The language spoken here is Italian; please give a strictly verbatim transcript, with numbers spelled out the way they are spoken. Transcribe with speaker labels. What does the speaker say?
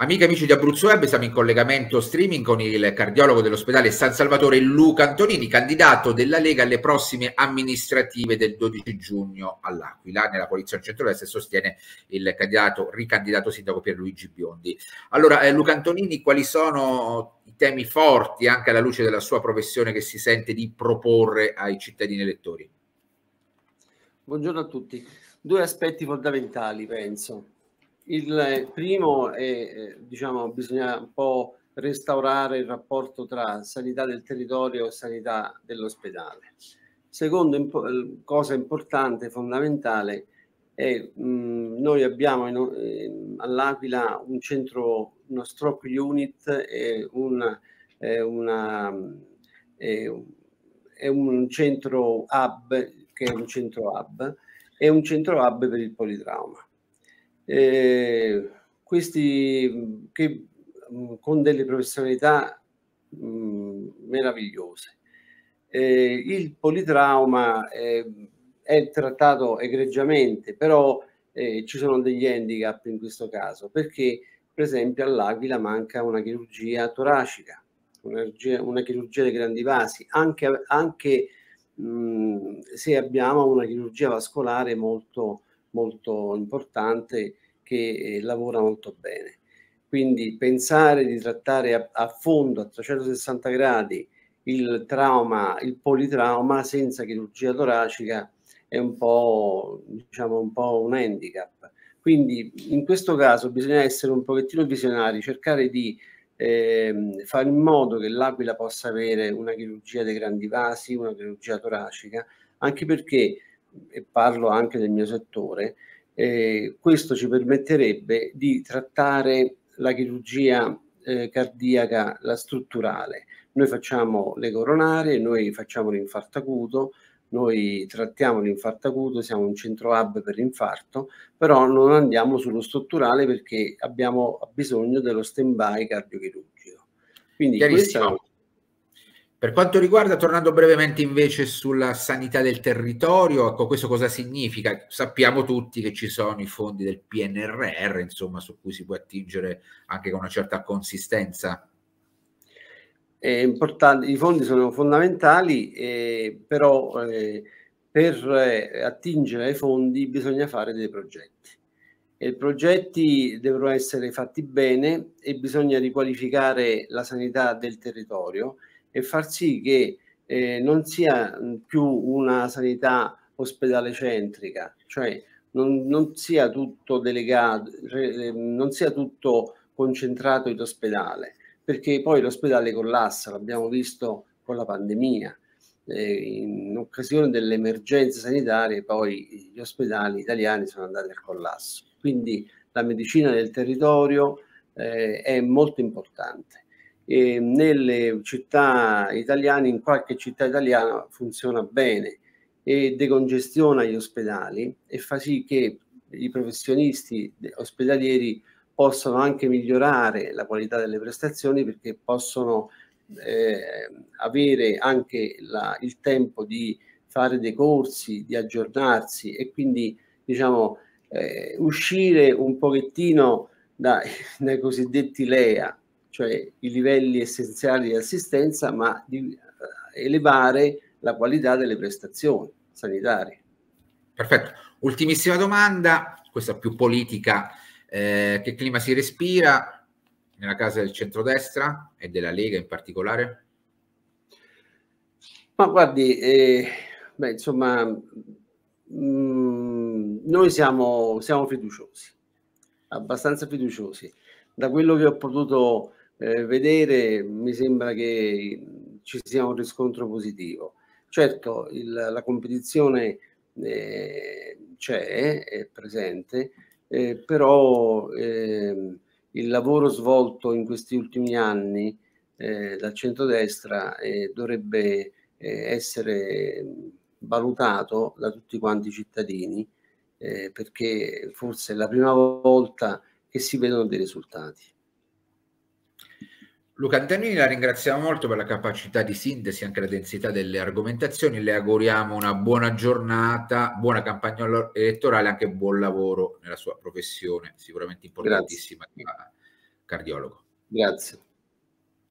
Speaker 1: Amiche e amici di Abruzzo Web, siamo in collegamento streaming con il cardiologo dell'ospedale San Salvatore Luca Antonini, candidato della Lega alle prossime amministrative del dodici giugno all'Aquila, nella coalizione centrodestra, e sostiene il candidato, ricandidato sindaco Pierluigi Biondi. Allora, eh, Luca Antonini, quali sono i temi forti, anche alla luce della sua professione, che si sente di proporre ai cittadini elettori?
Speaker 2: Buongiorno a tutti. Due aspetti fondamentali, penso. Il primo è, diciamo, bisogna un po' restaurare il rapporto tra sanità del territorio e sanità dell'ospedale. Secondo impo cosa importante, fondamentale, è mh, noi abbiamo eh, all'Aquila un centro, uno stroke unit e un, eh, una, eh, è un centro hub, che è un centro hub, e un centro hub per il politrauma. Eh, questi che mh, con delle professionalità mh, meravigliose. Eh, il politrauma eh, è trattato egregiamente, però eh, ci sono degli handicap in questo caso, perché per esempio all'Aquila manca una chirurgia toracica, una, una chirurgia dei grandi vasi, anche, anche mh, se abbiamo una chirurgia vascolare molto molto importante che eh, lavora molto bene. Quindi pensare di trattare a, a fondo, a trecentosessanta gradi, il trauma, il politrauma senza chirurgia toracica è un po', diciamo, un po' un handicap. Quindi in questo caso bisogna essere un pochettino visionari, cercare di eh, fare in modo che l'Aquila possa avere una chirurgia dei grandi vasi, una chirurgia toracica, anche perché, e parlo anche del mio settore, eh, questo ci permetterebbe di trattare la chirurgia eh, cardiaca, la strutturale. Noi facciamo le coronarie, noi facciamo l'infarto acuto, noi trattiamo l'infarto acuto, siamo un centro hub per l'infarto, però non andiamo sullo strutturale perché abbiamo bisogno dello stand-by cardiochirurgico. Quindi questa è...
Speaker 1: Per quanto riguarda, tornando brevemente invece sulla sanità del territorio, ecco, questo cosa significa? Sappiamo tutti che ci sono i fondi del P N R R, insomma, su cui si può attingere anche con una certa consistenza.
Speaker 2: È importante, i fondi sono fondamentali, eh, però eh, per eh, attingere ai fondi bisogna fare dei progetti. E i progetti devono essere fatti bene e bisogna riqualificare la sanità del territorio e far sì che eh, non sia più una sanità ospedale centrica, cioè non, non sia tutto delegato, non sia tutto concentrato in ospedale, perché poi l'ospedale collassa, l'abbiamo visto con la pandemia. Eh, in occasione delle emergenze sanitarie poi gli ospedali italiani sono andati al collasso. Quindi la medicina del territorio eh, è molto importante. E nelle città italiane, in qualche città italiana funziona bene e decongestiona gli ospedali e fa sì che i professionisti ospedalieri possano anche migliorare la qualità delle prestazioni, perché possono eh, avere anche la, il tempo di fare dei corsi, di aggiornarsi e quindi, diciamo, eh, uscire un pochettino dai, dai cosiddetti L E A, cioè i livelli essenziali di assistenza, ma di eh, elevare la qualità delle prestazioni sanitarie.
Speaker 1: Perfetto. Ultimissima domanda, questa più politica. Eh, che clima si respira nella casa del centrodestra e della Lega in particolare?
Speaker 2: Ma guardi, eh, beh, insomma, mh, noi siamo, siamo fiduciosi, abbastanza fiduciosi. Da quello che ho potuto eh, vedere mi sembra che ci sia un riscontro positivo. Certo, il, la competizione eh, c'è, è presente, eh, però eh, il lavoro svolto in questi ultimi anni eh, dal centrodestra eh, dovrebbe eh, essere valutato da tutti quanti i cittadini, eh, perché forse è la prima volta che si vedono dei risultati.
Speaker 1: Luca Antonini, la ringraziamo molto per la capacità di sintesi e anche la densità delle argomentazioni. Le auguriamo una buona giornata, buona campagna elettorale e anche buon lavoro nella sua professione, sicuramente importantissima. Grazie. cardiologo.
Speaker 2: Grazie.